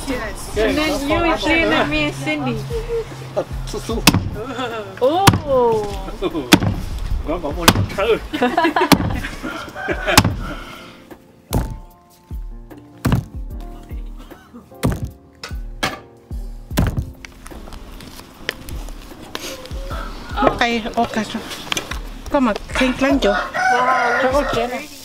Yes. And then you usually let me Cindy. Su. Oh. Có một môn thơ. Một cây ok có mà khen lắm chỗ. Wow, looks great.